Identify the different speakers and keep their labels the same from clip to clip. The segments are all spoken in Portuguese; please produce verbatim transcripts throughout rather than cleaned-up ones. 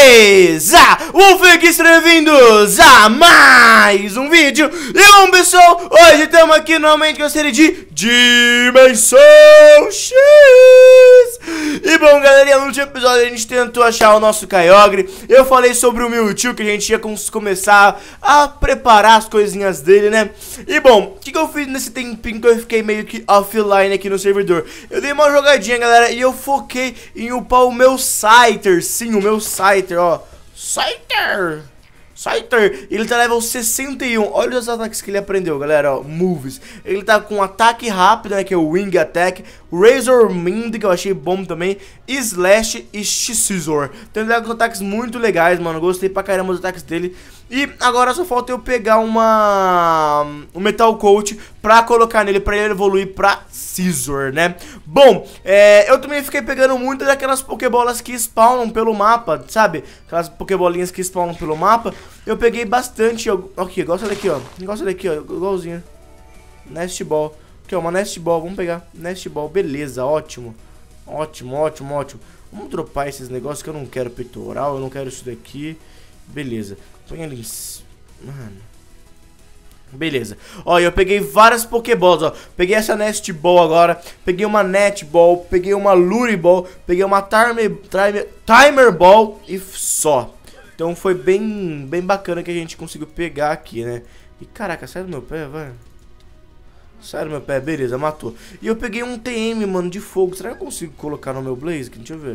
Speaker 1: Beleza? Wolfix, bem-vindos a mais um vídeo. E bom, pessoal, hoje estamos aqui novamente com a série de Dimensão X. E bom, galerinha, no último episódio a gente tentou achar o nosso Kyogre. Eu falei sobre o Mewtwo, que a gente ia começar a preparar as coisinhas dele, né? E bom, o que, que eu fiz nesse tempinho que eu fiquei meio que offline aqui no servidor? Eu dei uma jogadinha, galera, e eu foquei em upar o meu Scyther. Sim, o meu Scyther, ó. Scyther! Scyther, ele tá level sessenta e um. Olha os ataques que ele aprendeu, galera, ó, moves. Ele tá com ataque rápido, né, que é o Wing Attack, Razor Wind, que eu achei bom também, Slash e Scizor. Então ele tá com ataques muito legais, mano, gostei pra caramba dos ataques dele. E agora só falta eu pegar uma... um Metal Coat pra colocar nele, pra ele evoluir pra Scizor, né? Bom, é, eu também fiquei pegando muitas daquelas Pokébolas que spawnam pelo mapa, sabe? Aquelas Pokébolinhas que spawnam pelo mapa. Eu peguei bastante, eu, aqui, igual essa daqui, ó. Igual essa daqui, ó, igualzinho. Nest Ball. Aqui, ó, uma Nest Ball, vamos pegar. Nest Ball, beleza, ótimo. Ótimo, ótimo, ótimo. Vamos dropar esses negócios que eu não quero peitoral, eu não quero isso daqui. Beleza. Põe ali em cima. Mano. Beleza. Ó, eu peguei várias Pokéballs, ó. Peguei essa Nest Ball agora. Peguei uma Net Ball. Peguei uma Lure Ball. Peguei uma Timer, timer, timer Ball. E só. Então foi bem, bem bacana que a gente conseguiu pegar aqui, né? E caraca, sai do meu pé, vai. Sai do meu pé, beleza, matou. E eu peguei um T M, mano, de fogo. Será que eu consigo colocar no meu Blaze? Deixa eu ver.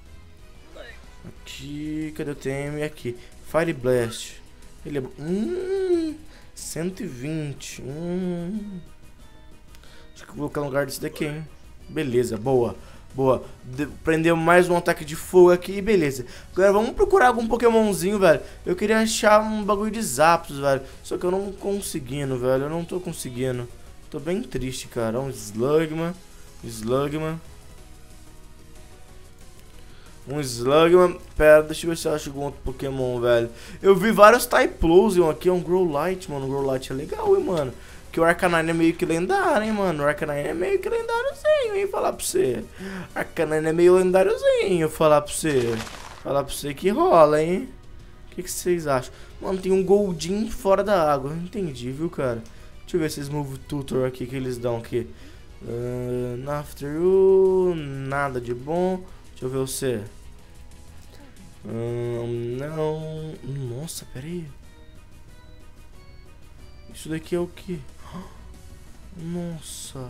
Speaker 1: Aqui, cadê o T M? Aqui. Fire Blast. Ele é... Hum, cento e vinte. Hum. Acho que eu vou colocar no lugar desse daqui, hein? Beleza, boa. Boa. De prendeu mais um ataque de fogo aqui, beleza. Agora vamos procurar algum Pokémonzinho, velho. Eu queria achar um bagulho de Zapdos, velho. Só que eu não conseguindo, velho. Eu não tô conseguindo. Tô bem triste, cara. Um Slugma. Slugma. Um Slugma. Pera, deixa eu ver se eu acho algum outro Pokémon, velho. Eu vi vários Typhlosion aqui. Um Growlithe, mano. O Growlithe é legal, hein, mano. Que o Arcanine é meio que lendário, hein, mano. O Arcanine é meio que lendáriozinho, hein, falar pra você. O Arcanine é meio lendáriozinho, falar pra você. Falar pra você que rola, hein. O que, que vocês acham? Mano, tem um Goldin fora da água. Entendi, viu, cara. Deixa eu ver esses Move Tutor aqui que eles dão aqui. Uh, after you, nada de bom. Deixa eu ver você. Hum, não. Nossa, pera aí. Isso daqui é o que? Nossa.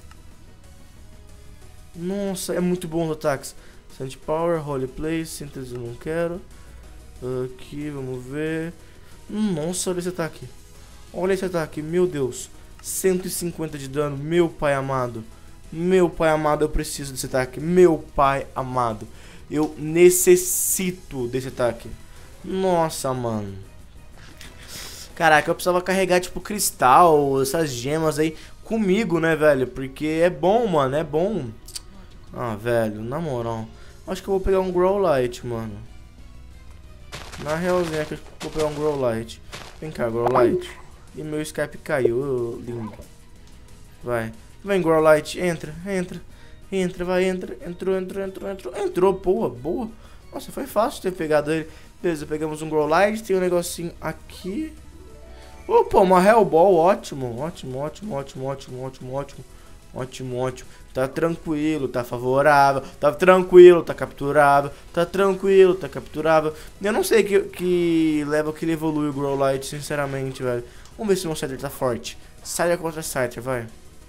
Speaker 1: Nossa, é muito bom os ataques. Sand Power, Holy Place, Síntese eu não quero. Aqui, vamos ver. Nossa, olha esse ataque. Olha esse ataque, meu Deus. cento e cinquenta de dano, meu pai amado. Meu pai amado, eu preciso desse ataque. Meu pai amado. Eu necessito desse ataque. Nossa, mano. Caraca, eu precisava carregar, tipo, cristal, essas gemas aí comigo, né, velho? Porque é bom, mano, é bom. Ah, velho, na moral. Acho que eu vou pegar um Growlithe, mano. Na realzinha, acho que eu vou pegar um Growlithe. Vem cá, Growlithe. E meu Skype caiu, oh, lindo. Vai. Vem, Growlithe, entra, entra. Entra, vai, entra. Entrou, entrou, entrou, entrou. Entrou, boa, boa. Nossa, foi fácil ter pegado ele. Beleza, pegamos um Growlithe. Tem um negocinho aqui. Opa, uma Hellball, ótimo. Ótimo, ótimo, ótimo, ótimo, ótimo, ótimo. Ótimo, ótimo. Tá tranquilo, tá favorável. Tá tranquilo, tá capturável. Tá tranquilo, tá capturável. Eu não sei que, que level que ele evolui o Growlithe, sinceramente, velho. Vamos ver se o meu Scyther tá forte. Scyther contra Scyther, vai.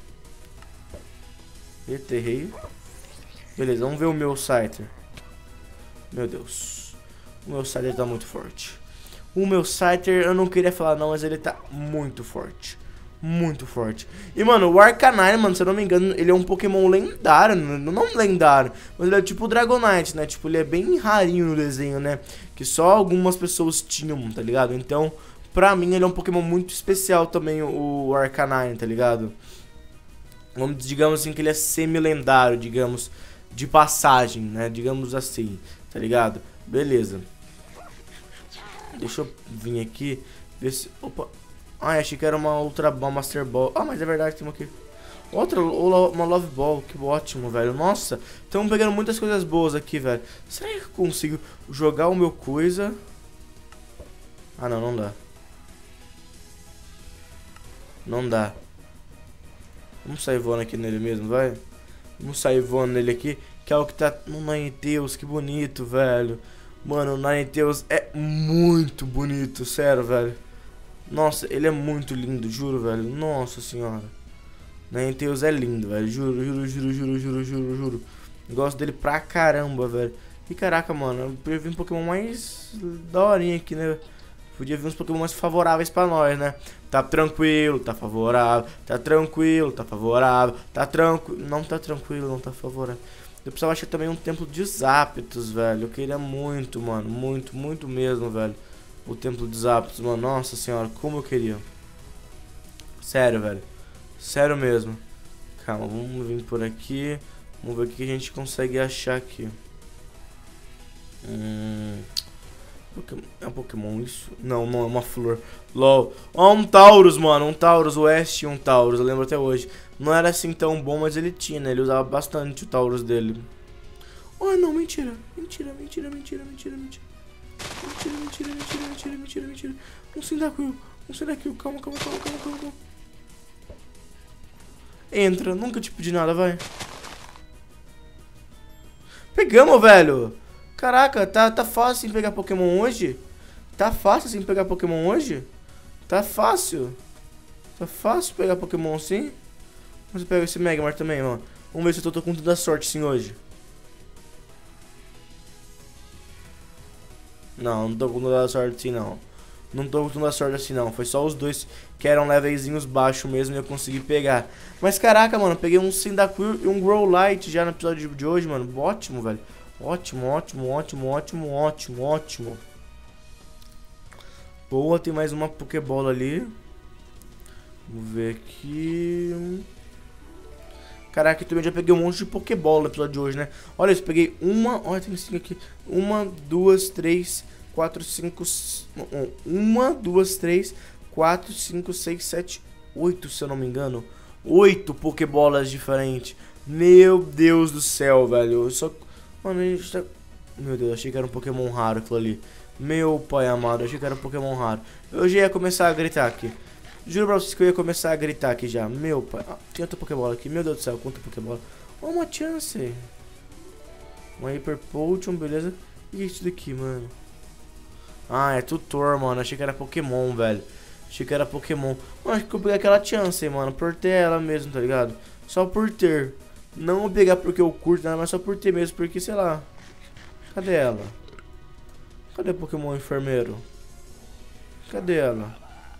Speaker 1: Eita, errei. Beleza, vamos ver o meu Scyther. Meu Deus. O meu Scyther tá muito forte. O meu Scyther, eu não queria falar não, mas ele tá muito forte. Muito forte. E, mano, o Arcanine, mano, se eu não me engano, ele é um Pokémon lendário. Não lendário, mas ele é tipo o Dragonite, né? Tipo, ele é bem rarinho no desenho, né? Que só algumas pessoas tinham, tá ligado? Então, pra mim, ele é um Pokémon muito especial também, o Arcanine, tá ligado? Vamos, digamos assim, que ele é semi-lendário, digamos, de passagem, né? Digamos assim, tá ligado? Beleza. Deixa eu vir aqui, ver se... Opa. Ah, achei que era uma Ultra Ball, Master Ball. Ah, mas é verdade, tem uma aqui. Outra, uma Love Ball, que ótimo, velho. Nossa, estamos pegando muitas coisas boas aqui, velho. Será que eu consigo jogar o meu coisa? Ah, não, não dá. Não dá. Vamos sair voando aqui nele mesmo, vai. Vamos sair voando nele aqui, que é o que tá no Ninetales, que bonito, velho. Mano, o Ninetales é muito bonito, sério, velho. Nossa, ele é muito lindo, juro, velho. Nossa senhora. Ninetales é lindo, velho. Juro, juro, juro, juro, juro, juro, juro. Gosto dele pra caramba, velho. E caraca, mano, eu podia vir um Pokémon mais daorinha aqui, né? Podia vir uns Pokémon mais favoráveis pra nós, né? Tá tranquilo, tá favorável. Tá tranquilo, tá favorável. Tá tranquilo. Não tá tranquilo, não tá favorável. Eu precisava achar também um templo de Zapdos, velho. Eu queria muito, mano. Muito, muito mesmo, velho. O templo de Zapdos, mano. Nossa senhora, como eu queria. Sério, velho. Sério mesmo. Calma, vamos vir por aqui. Vamos ver o que a gente consegue achar aqui. Hum... É um Pokémon isso? Não, não é uma flor. LOL. Ó, um Taurus, mano. Um Taurus. O Ash tinha um Taurus. Eu lembro até hoje. Não era assim tão bom, mas ele tinha, né? Ele usava bastante o Taurus dele. Oh, não. Mentira. Mentira, mentira, mentira, mentira, mentira. Mentira, mentira, mentira, mentira, mentira, mentira. Um Cyndaquil. Um Cyndaquil. Calma, calma, calma, calma, calma, calma. Entra. Nunca te pedi nada, vai. Pegamos, velho. Caraca, tá, tá fácil assim pegar Pokémon hoje? Tá fácil assim pegar Pokémon hoje? Tá fácil. Tá fácil pegar Pokémon assim? Mas eu pego esse Magmar também, mano. Vamos ver se eu tô, tô com toda a sorte sim hoje. Não, não tô com toda a sorte assim não. Não tô com toda a sorte assim não. Foi só os dois que eram levelzinhos baixos mesmo e eu consegui pegar. Mas caraca, mano, peguei um Cyndaquil e um Growlithe já no episódio de hoje, mano. Ótimo, velho. Ótimo, ótimo, ótimo, ótimo, ótimo, ótimo. Boa, tem mais uma Pokébola ali. Vamos ver aqui. Caraca, eu também já peguei um monte de Pokébola no episódio de hoje, né? Olha isso, peguei uma... Olha, tem cinco aqui. Uma, duas, três, quatro, cinco... Uma, duas, três, quatro, cinco, seis, sete, oito, se eu não me engano. Oito Pokébolas diferentes. Meu Deus do céu, velho. Eu só... Mano, a gente tá... Meu Deus, achei que era um Pokémon raro aquilo ali. Meu pai amado, achei que era um Pokémon raro. Eu já ia começar a gritar aqui. Juro pra vocês que eu ia começar a gritar aqui já. Meu pai... Ah, tem outra Pokébola aqui. Meu Deus do céu, quanta Pokébola. Ó, oh, uma chance. Uma Hyper Potion, beleza. O que é isso daqui, mano? Ah, é tutor, mano. Achei que era Pokémon, velho. Achei que era Pokémon. Mano, acho que eu peguei aquela chance, mano. Por ter ela mesmo, tá ligado? Só por ter. Não vou pegar porque eu curto nada, mas só por ter mesmo, porque, sei lá. Cadê ela? Cadê o Pokémon enfermeiro? Cadê ela?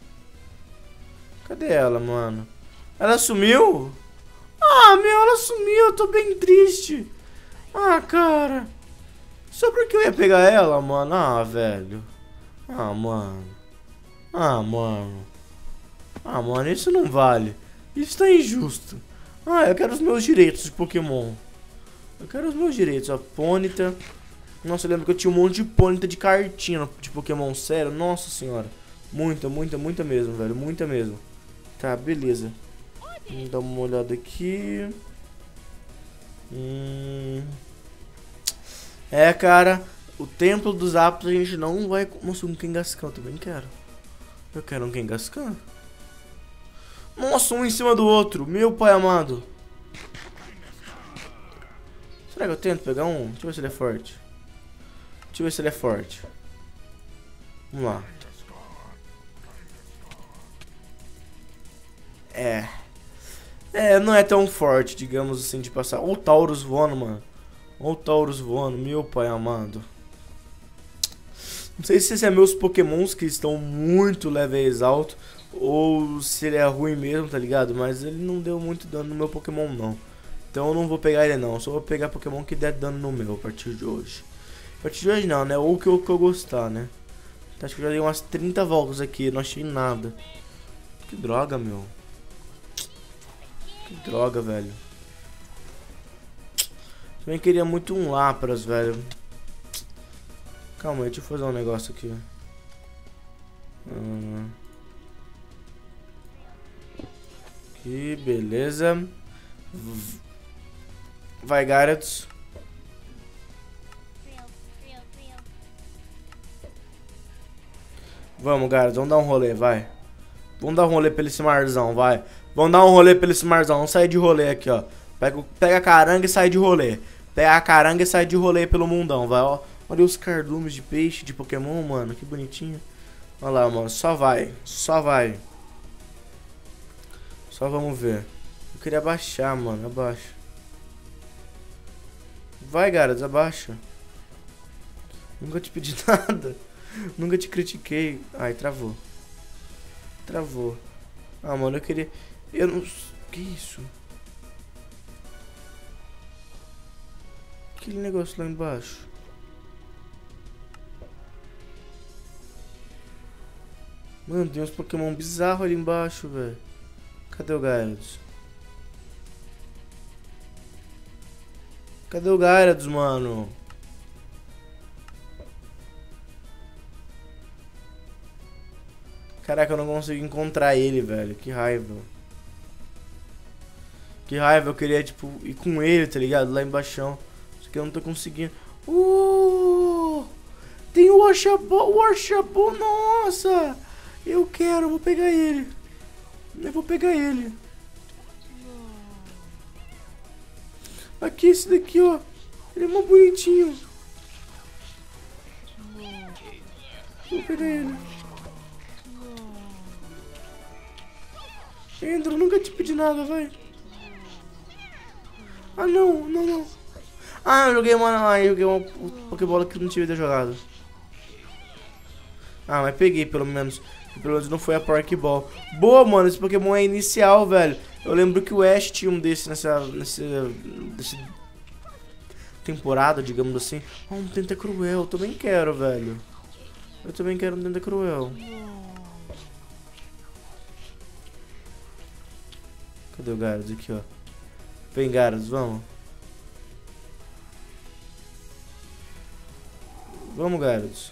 Speaker 1: Cadê ela, mano? Ela sumiu? Ah, meu, ela sumiu, eu tô bem triste. Ah, cara. Só porque eu ia pegar ela, mano. Ah, velho. Ah, mano. Ah, mano. Ah, mano, isso não vale. Isso tá injusto. Ah, eu quero os meus direitos de Pokémon. Eu quero os meus direitos, ó. Ponyta. Nossa, eu lembro que eu tinha um monte de Ponyta de cartinha de Pokémon, sério. Nossa senhora. Muita, muita, muita mesmo, velho. Muita mesmo. Tá, beleza. Vamos dar uma olhada aqui. Hum... É, cara. O templo dos Zapdos a gente não vai... Nossa, um Kangaskhan eu também quero. Eu quero um Kangaskhan. Nossa, um em cima do outro. Meu pai amado. Será que eu tento pegar um? Deixa eu ver se ele é forte. Deixa eu ver se ele é forte. Vamos lá. É. É, não é tão forte, digamos assim, de passar. Olha o Taurus voando, mano. Olha o Taurus voando. Meu pai amado. Não sei se esses são meus Pokémons que estão muito levéis altos. Ou se ele é ruim mesmo, tá ligado? Mas ele não deu muito dano no meu Pokémon, não. Então eu não vou pegar ele, não. Só vou pegar Pokémon que der dano no meu a partir de hoje. A partir de hoje não, né? Ou que eu, que eu gostar, né? Então, acho que eu já dei umas trinta voltas aqui. Não achei nada. Que droga, meu. Que droga, velho. Também queria muito um Lapras, velho. Calma aí, deixa eu fazer um negócio aqui. Hum... Aqui, beleza. Vai, Gyarados. Vamos, Gyarados, vamos dar um rolê, vai. Vamos dar um rolê pelo esse marzão, vai. Vamos dar um rolê pelo esse marzão, vamos sair de rolê aqui, ó. Pega, pega a caranga e sai de rolê. Pega a caranga e sai de rolê pelo mundão, vai, ó. Olha os cardumes de peixe de Pokémon, mano, que bonitinho. Olha lá, mano, só vai, só vai. Só vamos ver. Eu queria abaixar, mano, abaixa. Vai, Gyarados, abaixa. Nunca te pedi nada. Nunca te critiquei. Ai, travou. Travou. Ah, mano, eu queria... Eu não... Que isso? Aquele negócio lá embaixo. Mano, tem uns Pokémon bizarros ali embaixo, velho. Cadê o Gyarados? Cadê o Gyarados, mano? Caraca, eu não consigo encontrar ele, velho. Que raiva. Que raiva, eu queria, tipo, ir com ele, tá ligado? Lá embaixo. Só que eu não tô conseguindo. Uh! Tem o Washabu, o Washabu, nossa! Eu quero, eu vou pegar ele. Eu vou pegar ele. Aqui, esse daqui, ó. Ele é mó bonitinho. Vou pegar ele. Entra, eu nunca te pedi nada, vai. Ah, não, não, não. Ah, eu joguei uma, ah, eu joguei uma Pokébola que não tinha ter jogado. Ah, mas peguei, pelo menos. Pelo menos não foi a Pokéball. Boa, mano, esse Pokémon é inicial, velho. Eu lembro que o Ash tinha um desse nessa, nessa, nessa temporada, digamos assim. Ah, um Tentacruel, eu também quero, velho. Eu também quero um Tentacruel. Cadê o Gyarados? Aqui, ó. Vem, Gyarados, vamos. Vamos, Gyarados.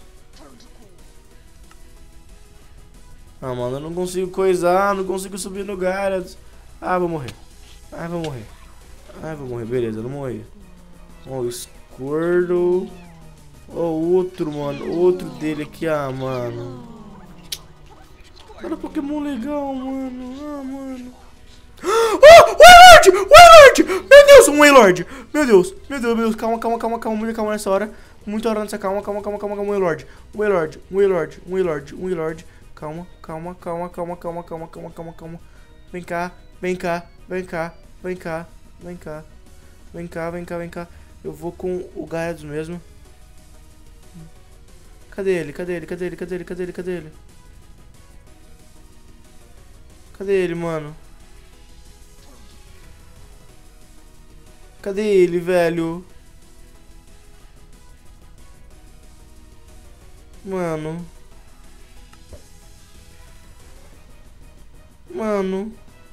Speaker 1: Ah, mano, eu não consigo coisar, não consigo subir no Gyarados. Ah, vou morrer. Ah, vou morrer. Ah, vou morrer, beleza, eu não morri. Ó, o Squirtle. Ó, outro, mano. Outro dele aqui, ah, mano. Cara, Pokémon legal, mano. Ah, mano. Oh, Wailord! Wailord! Meu Deus, um Wailord! Meu Deus, meu Deus, meu Deus. Calma, calma, calma, calma. Muita calma nessa hora. Muita hora nessa calma, calma, calma, calma, calma. Wailord, Wailord, Wailord, Wailord, Wailord. Calma, calma, calma, calma, calma, calma, calma, calma, calma. Vem cá, vem cá, vem cá, vem cá, vem cá. Vem cá, vem cá, vem cá. Eu vou com o Gyarados mesmo. Cadê ele? Cadê ele? Cadê ele? Cadê ele? Cadê ele? Cadê ele? Cadê ele, mano? Cadê ele, velho? Mano. Mano.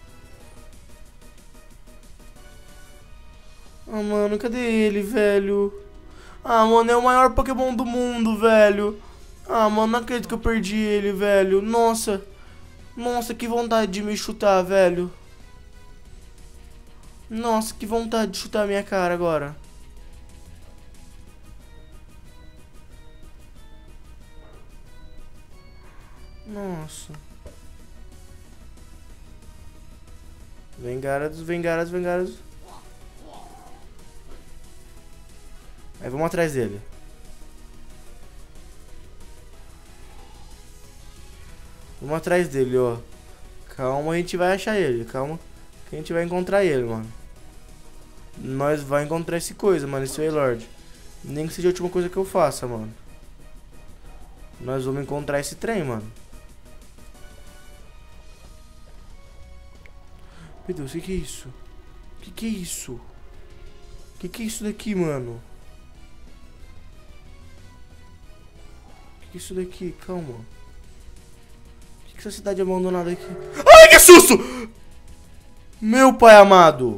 Speaker 1: Ah, mano, cadê ele, velho? Ah, mano, é o maior Pokémon do mundo, velho. Ah, mano, não acredito que eu perdi ele, velho. Nossa. Nossa, que vontade de me chutar, velho. Nossa, que vontade de chutar a minha cara agora. Nossa. Vem, Gyarados, vem, Gyarados, vem, Gyarados. Aí vamos atrás dele. Vamos atrás dele, ó. Calma, a gente vai achar ele. Calma, que a gente vai encontrar ele, mano. Nós vai encontrar esse coisa, mano, esse Wailord. Nem que seja a última coisa que eu faça, mano. Nós vamos encontrar esse trem, mano. Meu Deus, o que que é isso? O que que é isso? O que que é isso daqui, mano? O que que é isso daqui? Calma. O que que é essa cidade abandonada aqui? Ai, que susto! Meu pai amado.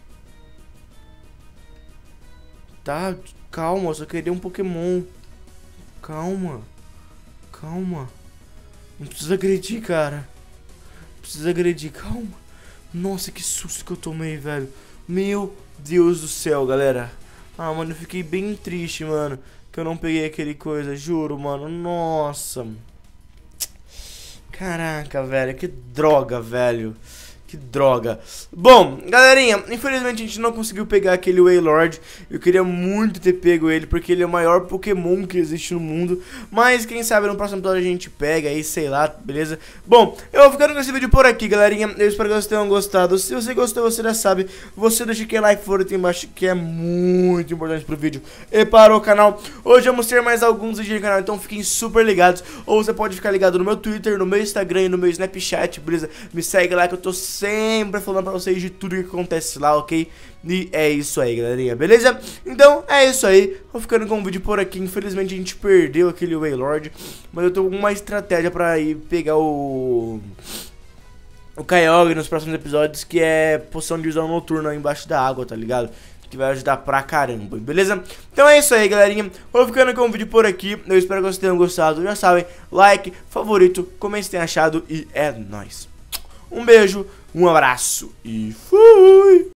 Speaker 1: Tá, calma, eu só queria um Pokémon. Calma. Calma. Não precisa agredir, cara. Não precisa agredir, calma. Nossa, que susto que eu tomei, velho. Meu Deus do céu, galera. Ah, mano, eu fiquei bem triste, mano, que eu não peguei aquele coisa, juro, mano. Nossa. Caraca, velho, que droga, velho. Que droga. Bom, galerinha, infelizmente a gente não conseguiu pegar aquele Wailord. Eu queria muito ter pego ele, porque ele é o maior Pokémon que existe no mundo. Mas quem sabe no próximo episódio a gente pega aí, sei lá, beleza? Bom, eu vou ficando com esse vídeo por aqui, galerinha. Eu espero que vocês tenham gostado. Se você gostou, você já sabe, você deixa aquele like favorito aí embaixo, que é muito importante pro vídeo e para o canal. Hoje vamos ter mais alguns vídeos no canal, então fiquem super ligados. Ou você pode ficar ligado no meu Twitter, no meu Instagram e no meu Snapchat, beleza? Me segue lá que eu tô sempre falando pra vocês de tudo que acontece lá, ok? E é isso aí, galerinha, beleza? Então, é isso aí. Vou ficando com o vídeo por aqui. Infelizmente a gente perdeu aquele Wailord, mas eu tô com uma estratégia pra ir pegar o... o Kyogre nos próximos episódios, que é poção de visão noturna embaixo da água, tá ligado? Que vai ajudar pra caramba, beleza? Então é isso aí, galerinha. Vou ficando com o vídeo por aqui. Eu espero que vocês tenham gostado. Já sabem, like, favorito, comente se tem achado e é nóis. Um beijo, um abraço e fui!